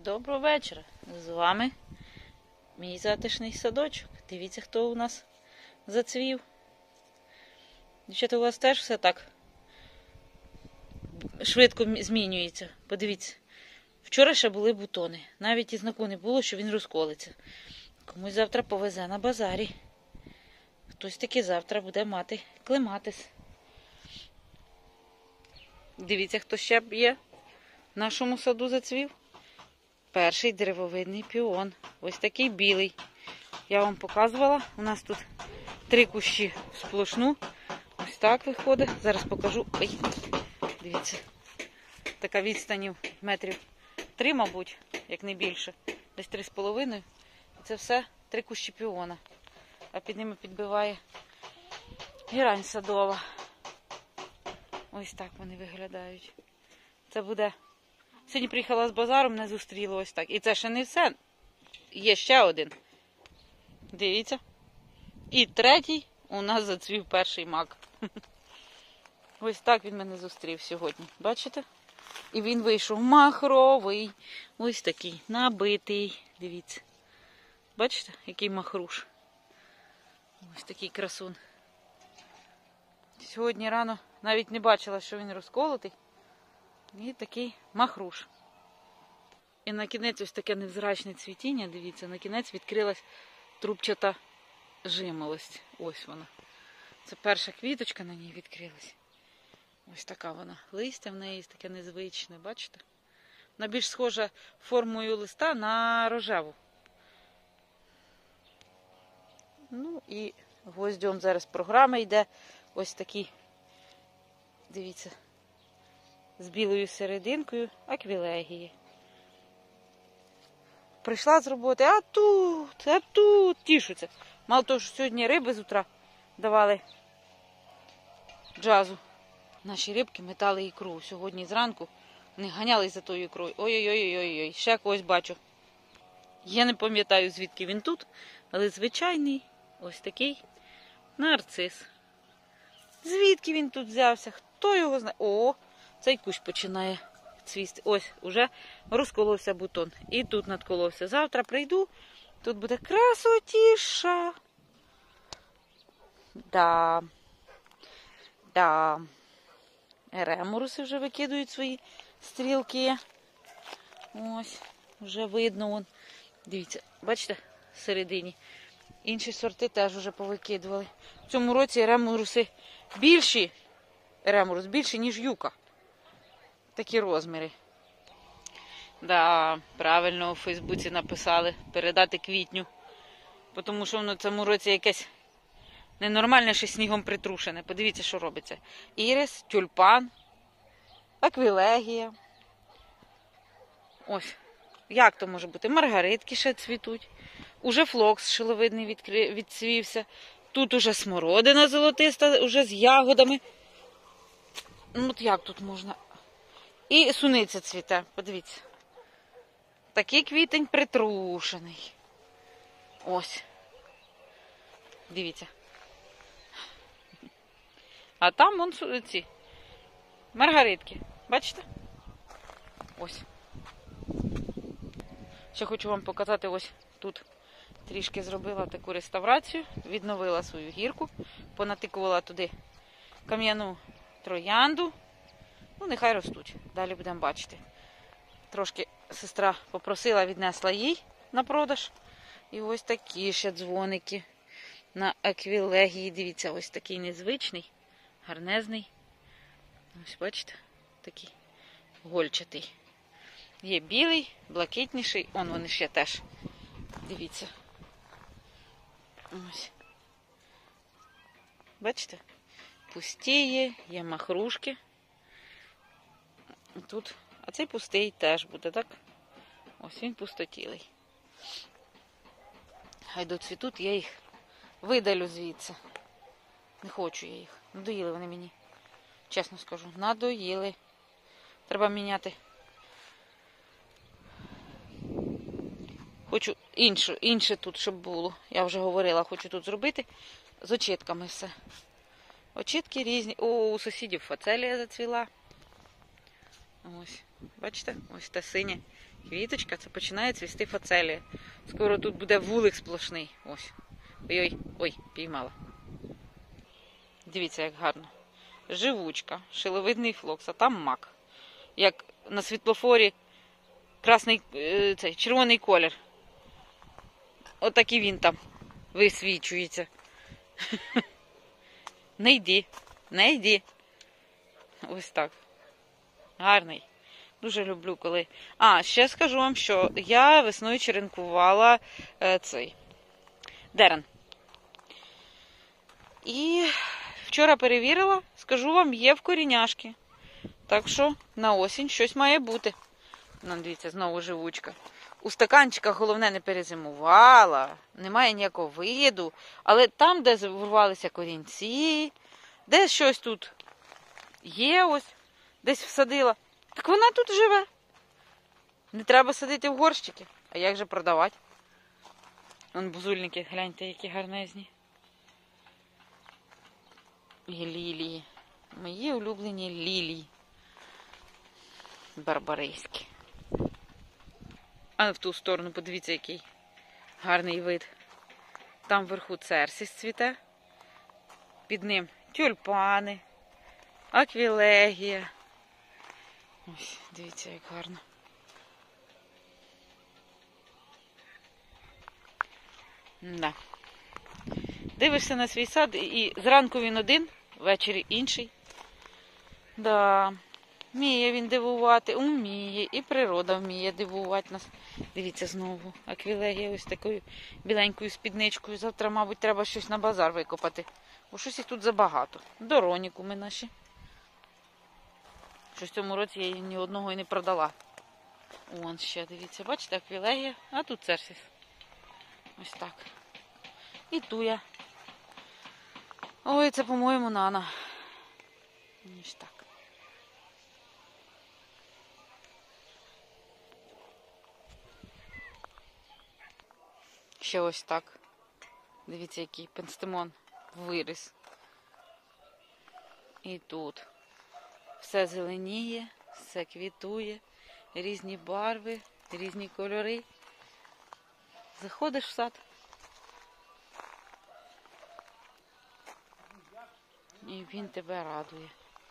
Доброго вечора. З вами мій затишний садочок. Дивіться, хто у нас зацвів. Дівчата, у вас теж все так швидко змінюється. Подивіться. Вчора ще були бутони. Навіть і знаку не було, що він розколиться. Комусь завтра повезе на базарі. Хтось таки завтра буде мати клематис. Дивіться, хто ще є в нашому саду зацвів. Перший деревовидний піон. Ось такий білий. Я вам показувала. У нас тут 3 кущі сплошну. Ось так виходить. Зараз покажу. Ой, дивіться. Така відстанів метрів 3, мабуть, як не більше. Десь 3,5. Це все 3 кущі піона. А під ними підбиває герань садова. Ось так вони виглядають. Це буде... Сьогодні приїхала з базару, мене зустріло ось так. І це ще не все. Є ще один. Дивіться. І третій у нас зацвів перший мак. Ось так він мене зустрів сьогодні. Бачите? І він вийшов махровий. Ось такий, набитий. Дивіться. Бачите, який махруш. Ось такий красун. Сьогодні рано навіть не бачила, що він розколотий. І такий махруш. І на кінець ось таке невзрачне цвітіння, дивіться, на кінець відкрилась трубчата жимолость. Ось вона. Це перша квіточка на ній відкрилась. Ось така вона. Листя в неї таке незвичне, бачите? Вона більш схожа формою листа на рожеву. Ну і гвоздьом зараз програма йде. Ось такий, дивіться, з білою серединкою аквілегії. Прийшла з роботи, а тут тішуться. Мало того, що сьогодні риби з утра давали джазу. Наші рибки метали ікру. Сьогодні зранку вони ганялись за тою ікрою. Ой-ой-ой, ще когось бачу. Я не пам'ятаю, звідки він тут, але звичайний ось такий нарцис. Звідки він тут взявся? Хто його знає? О, цей кущ починає цвісти. Ось, уже розколовся бутон. І тут надколовся. Завтра прийду, тут буде красотіша. Да. Ремуруси вже викидують свої стрілки. Ось, вже видно вон. Дивіться, бачите, всередині. Інші сорти теж вже повикидували. В цьому році ремуруси більші, ремурус більший, ніж юка. Такі розміри. Да, правильно у Фейсбуці написали передати квітню. Тому що воно в цьому році якесь ненормальне, ще снігом притрушене. Подивіться, що робиться. Ірис, тюльпан, аквілегія. Ось. Як то може бути? Маргаритки ще цвітуть. Уже флокс шиловидний відцвівся. Тут уже смородина золотиста, уже з ягодами. Ну, от як тут можна? І суниця цвіте, подивіться. Такий квітень притрушений. Ось. Дивіться. А там вон ці маргаритки. Бачите? Ось. Ще хочу вам показати, ось тут трішки зробила таку реставрацію, відновила свою гірку, понатикувала туди кам'яну троянду. Ну, нехай ростуть, далі будемо бачити. Трошки сестра попросила, віднесла їй на продаж. І ось такі ще дзвоники на аквілегії. Дивіться, ось такий незвичний, гарнезний. Ось бачите, такий гольчатий. Є білий, блакитніший. Он вони ще теж. Дивіться. Ось. Бачите? Пустіє, є махрушки. Тут. А цей пустий теж буде, так? Ось він пустотілий. Хай доцвітуть, я їх видалю звідси. Не хочу я їх. Надоїли вони мені. Чесно скажу, надоїли. Треба міняти. Хочу інше тут, щоб було. Я вже говорила, хочу тут зробити з очітками все. Очітки різні. О, у сусідів фацелія зацвіла. Ось, бачите? Ось та синя квіточка, це починає цвісти фацелія. Скоро тут буде вулик сплошний. Ось. Ой-ой, ой, піймала. Дивіться, як гарно. Живучка, шиловидний флокс, а там мак. Як на світлофорі красний, цей, червоний колір. Отак і він там висвічується. Не йди, не йди. Ось так. Гарний. Дуже люблю, коли... ще скажу вам, що я весною черенкувала цей дерен. І вчора перевірила, скажу вам, є в коріняшки. Так що на осінь щось має бути. Дивіться, знову живучка. У стаканчиках, головне, не перезимувала, немає ніякого виду. Але там, де вирвалися корінці, де щось тут є ось, десь всадила, так вона тут живе. Не треба садити в горщики. А як же продавати? Вон бузульники, гляньте, які гарнезні. І лілії. Мої улюблені лілії. Барбарийські. А в ту сторону, подивіться, який гарний вид. Там вверху церсіс цвіте. Під ним тюльпани, аквілегія. Ось, дивіться, як гарно. Да. Дивишся на свій сад, і зранку він один, ввечері інший. Да. Вміє він дивувати, уміє, і природа вміє дивувати нас. Дивіться знову, аквілегія ось такою біленькою спідничкою. Завтра, мабуть, треба щось на базар викопати. Бо щось їх тут забагато. Доронікуми наші. Що в цьому році я ні одного і не продала. Вон ще, дивіться, бачите, аквілегія, а тут церсіс. Ось так. І туя. Ой, це, по-моєму, нана. Ось так. Ще ось так. Дивіться, який пенстемон виріс. І тут. Все зеленіє, все квітує, різні барви, різні кольори. Заходиш в сад. І він тебе радує.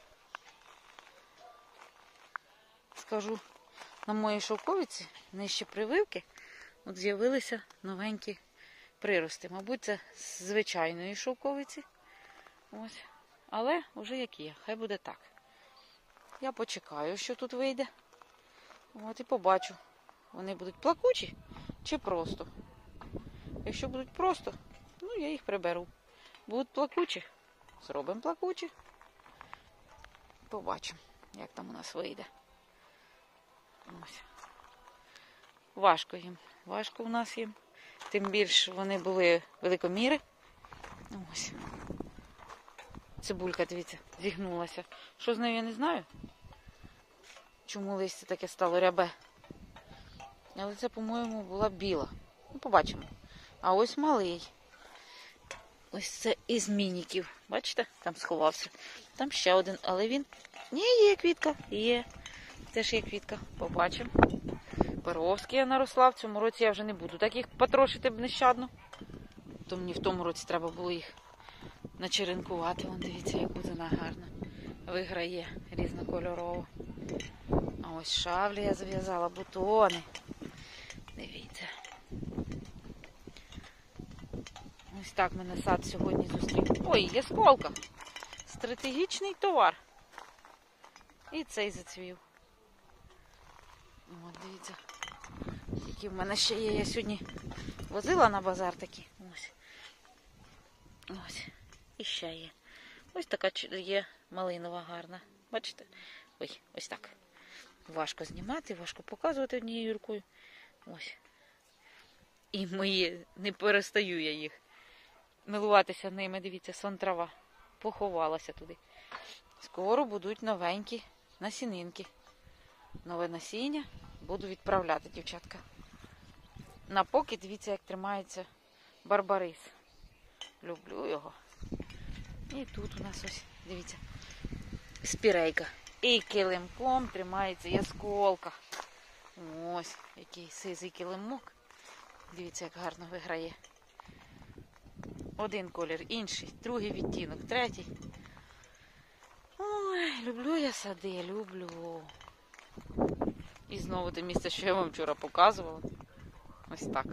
Скажу, на моїй шовковиці, нижче прививки, от з'явилися новенькі прирости. Мабуть, це з звичайної шовковиці. Ось. Але вже як є, хай буде так. Я почекаю, що тут вийде. От і побачу, вони будуть плакучі чи просто. Якщо будуть просто, ну я їх приберу. Будуть плакучі, зробимо плакучі. Побачимо, як там у нас вийде. Ось. Важко їм. Важко у нас їм. Тим більше вони були великоміри. Ось. Цибулька, дивіться, зігнулася. Що з нею, я не знаю. Чому листя таке стало рябе. Але це, по-моєму, була біла. Ну, побачимо. А ось малий. Ось це із мініків. Бачите? Там сховався. Там ще один. Але він... Ні, є квітка. Є. Теж є квітка. Побачимо. Перовські я наросла. В цьому році я вже не буду так їх потрошити б нещадно. То мені в тому році треба було їх начеренкувати. Вон, дивіться, як бузина гарна. Виграє різнокольорово. А ось шавлі я зав'язала, бутони. Дивіться. Ось так мене сад сьогодні зустрів. Ой, ясколка. Стратегічний товар. І цей зацвів. От, дивіться. Які в мене ще є. Я сьогодні возила на базар такі. Ось. Ось. І ще є. Ось така є малинова гарна. Бачите? Ой, ось так. Важко знімати, важко показувати однією рукою. Ось. І мої, не перестаю я їх милуватися ними. Дивіться, сон трава. Поховалася туди. Скоро будуть новенькі насінинки. Нове насіння буду відправляти, дівчатка. На поки, дивіться, як тримається барбарис. Люблю його. І тут у нас ось, дивіться, спірейка. І килимком тримається ясколка. Ось, який сизий килимок. Дивіться, як гарно виграє. Один колір, інший, другий відтінок, третій. Ой, люблю я сади, люблю. І знову те місце, що я вам вчора показувала. Ось так.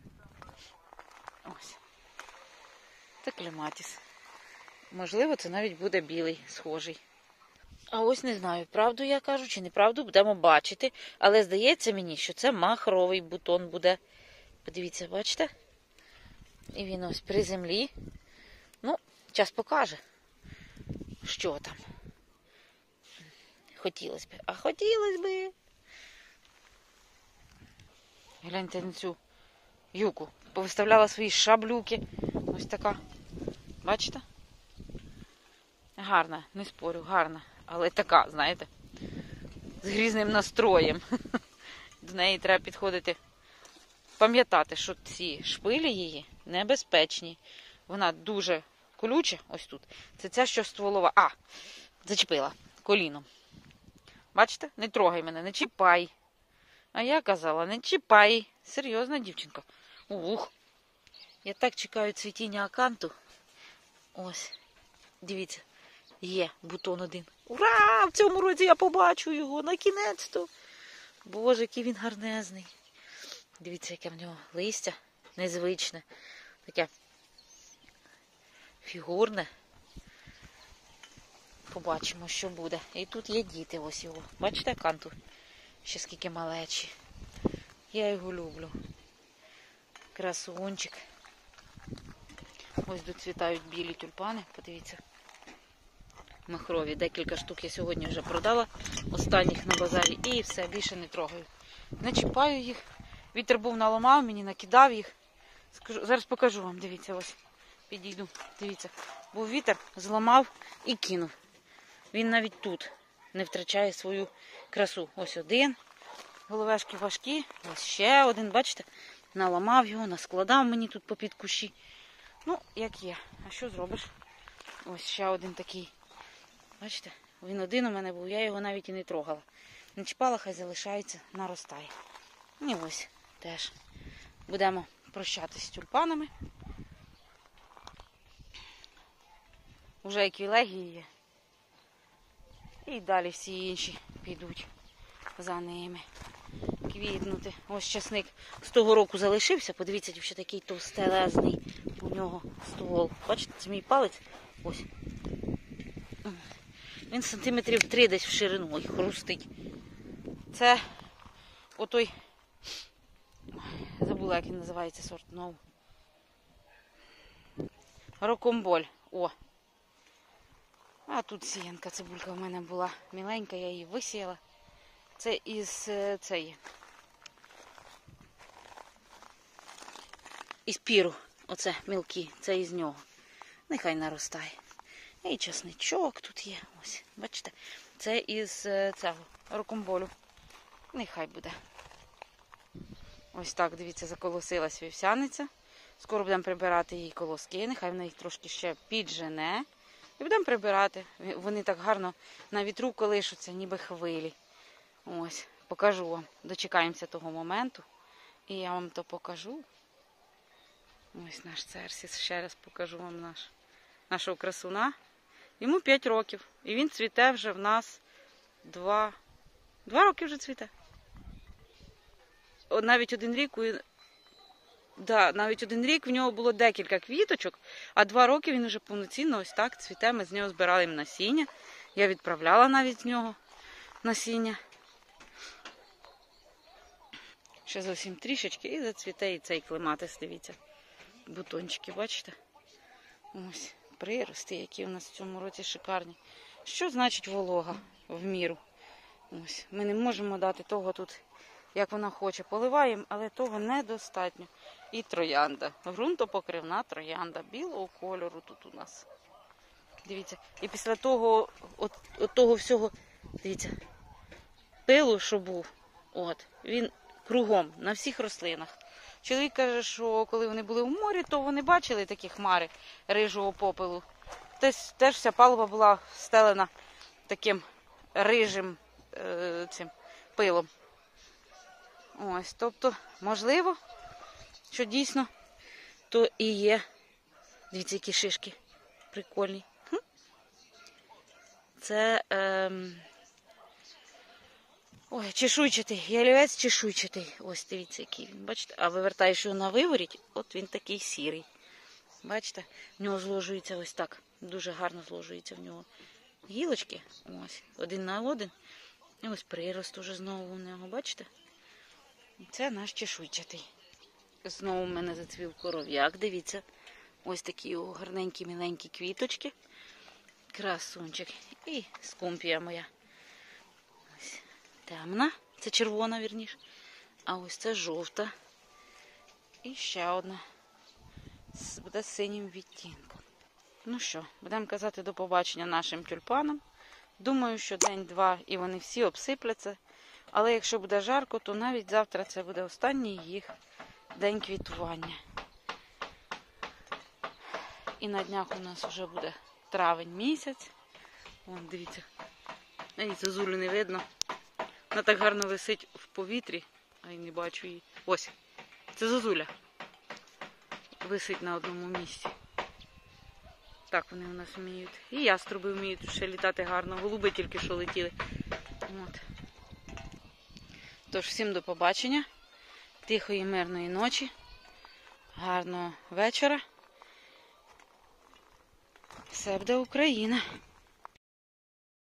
Ось. Це клематіс. Можливо, це навіть буде білий, схожий. А ось не знаю, правду я кажу чи неправду, будемо бачити. Але здається мені, що це махровий бутон буде. Подивіться, бачите? І він ось при землі. Ну, час покаже, що там. Хотілося б. А хотілося б. Гляньте на цю юку. Повиставляла свої шаблюки. Ось така. Бачите? Гарна, не спорю, гарна. Але така, знаєте, з грізним настроєм. До неї треба підходити. Пам'ятати, що ці шпилі її небезпечні. Вона дуже колюча, ось тут. Це ця, що стволова. А, зачепила коліном. Бачите? Не трогай мене, не чіпай. А я казала, не чіпай. Серйозна дівчинка. Ух. Я так чекаю цвітіння аканту. Ось. Дивіться. Є бутон один. Ура! В цьому році я побачу його. На-кінець-то. Боже, який він гарнезний. Дивіться, яке в нього листя. Незвичне. Таке фігурне. Побачимо, що буде. І тут є діти ось його. Бачите, аканту? Ще скільки малечі. Я його люблю. Красунчик. Ось доцвітають білі тюльпани. Подивіться. Махрові. Декілька штук я сьогодні вже продала. Останніх на базарі. І все, більше не трогаю. Не чіпаю їх. Вітер був наламав, мені накидав їх. Зараз покажу вам. Дивіться, ось. Підійду. Дивіться. Був вітер, зламав і кинув. Він навіть тут не втрачає свою красу. Ось один. Головешки важкі. Ось ще один, бачите? Наламав його, наскладав мені тут попід кущі. Ну, як є. А що зробиш? Ось ще один такий. Бачите? Він один у мене був, я його навіть і не трогала. Не чіпала, хай залишається, наростає. І ось теж. Будемо прощатися з тюльпанами. Уже еквілегії є. І далі всі інші підуть за ними. Квітнути. Ось часник з того року залишився. Подивіться, що такий товстелезний у нього ствол. Бачите, це мій палець. Ось. Він сантиметрів 3 десь в ширину. Ой, хрустить. Це отой, забула, як він називається сорт. No. Рокомболь. О. А тут сіянка, цибулька в мене була міленька, я її висіяла. Це із цієї. Із піру. Оце мілкі, це із нього. Нехай наростає. І часничок тут є. Ось, бачите? Це із цього рокомболю. Нехай буде. Ось так, дивіться, заколосилась вівсяниця. Скоро будемо прибирати її колоски. Нехай вона їх трошки ще піджене. І будемо прибирати. Вони так гарно на вітру колишуться, ніби хвилі. Ось, покажу вам. Дочекаємося того моменту. І я вам то покажу. Ось наш церсіс. Ще раз покажу вам нашого красуна. Йому 5 років. І він цвіте вже в нас 2 роки вже цвіте. Навіть один рік, навіть один рік в нього було декілька квіточок, а 2 роки він вже повноцінно ось так цвіте. Ми з нього збирали їм насіння. Я відправляла навіть з нього насіння. Ще зовсім трішечки і зацвіте і цей клематис, дивіться. Бутончики, бачите? Ось, прирости, які у нас в цьому році шикарні. Що значить волога в міру? Ось, ми не можемо дати того тут, як вона хоче. Поливаємо, але того недостатньо. І троянда. Ґрунтопокривна троянда. Білого кольору тут у нас. Дивіться. І після того, от того всього, дивіться, пилу, що був, він кругом, на всіх рослинах. Чоловік каже, що коли вони були в морі, то вони бачили такі хмари рижого попелу. Теж вся палуба була встелена таким рижим цим пилом. Ось, тобто, можливо, що дійсно то і є. Дивіться, які шишки прикольні. Це ой, чешуйчатий, ялівець чешуйчатий. Ось дивіться, який він, бачите? А вивертаєш його на виворіть, от він такий сірий. Бачите? В нього зложується ось так. Дуже гарно зложується в нього гілочки. Ось, один на один. І ось прирост уже знову у нього, бачите? Це наш чешуйчатий. Знову в мене зацвів коров'як, дивіться. Ось такі його гарненькі, міленькі квіточки. Красунчик. І скумпія моя. Ось темна, це червона, вірніше. А ось це жовта. І ще одна. Буде з синім відтінком. Ну що, будемо казати до побачення нашим тюльпанам. Думаю, що день-два і вони всі обсипляться. Але якщо буде жарко, то навіть завтра це буде останній їх день квітування. І на днях у нас вже буде травень місяць. Вон, дивіться. Дивіться, зулю не видно. Вона так гарно висить в повітрі, а й не бачу її. Ось, це зозуля. Висить на одному місці. Так вони у нас вміють. І яструби вміють ще літати гарно. Голуби тільки що летіли. От. Тож, всім до побачення. Тихої, мирної ночі. Гарного вечора. Все буде Україна.